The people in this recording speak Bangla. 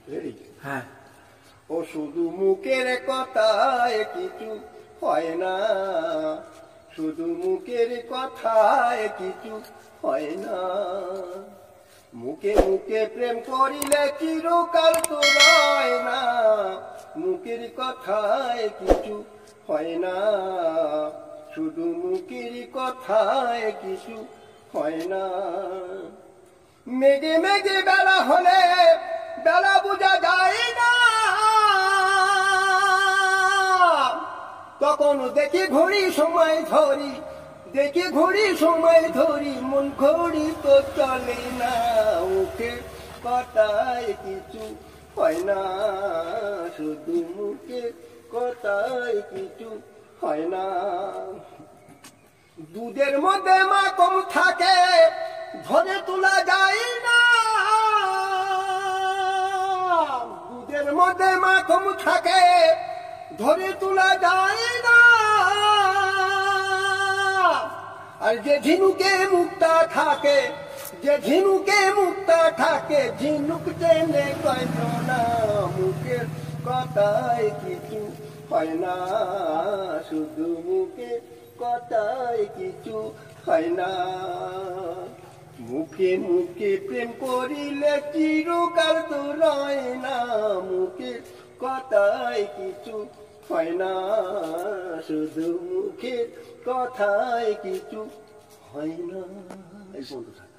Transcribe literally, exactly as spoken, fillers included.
হ্যাঁ, ও শুধু মুখের কথায় কিছু হয় না, শুধু মুখের কথায় কিছু হয় না। মুখে মুখে প্রেম করিলে চিরকাল তো রয় না, মুখের কথায় কিছু হয় না, শুধু মুখের কথায় কিছু হয় না। মেঘে মেঘে বেলা হলে বেলা বোঝা যায় না, তখন দেখি ঘড়ি সময় ধরি, দেখি ঘড়ি সময় ধরি, মন ঘড়ি তো চলে না। মুখে কথায় কিছু হয় না, শুধু মুখে কথায় কিছু হয় না। দুধের মধ্যে মাখন থাকে ধরে তোলা যায় না, দুধের মধ্যে মাখন থাকে ধরে তোলা যায় না। আর যে ঝিনুকে মুক্তা থাকে, যে ঝিনুকে মুক্তা থাকে, ঝিনুক টেনে কয় না। মুখের কথায় কিছু হয় না, শুধু মুখে কথায় কিছু হয় না। মুখে মুখে প্রেম করিলে চিরকাল তো রয় না, মুখে কথায় কিছু হয় না, শুধু মুখের কথায় কিছু হয় না। এই বন্ধু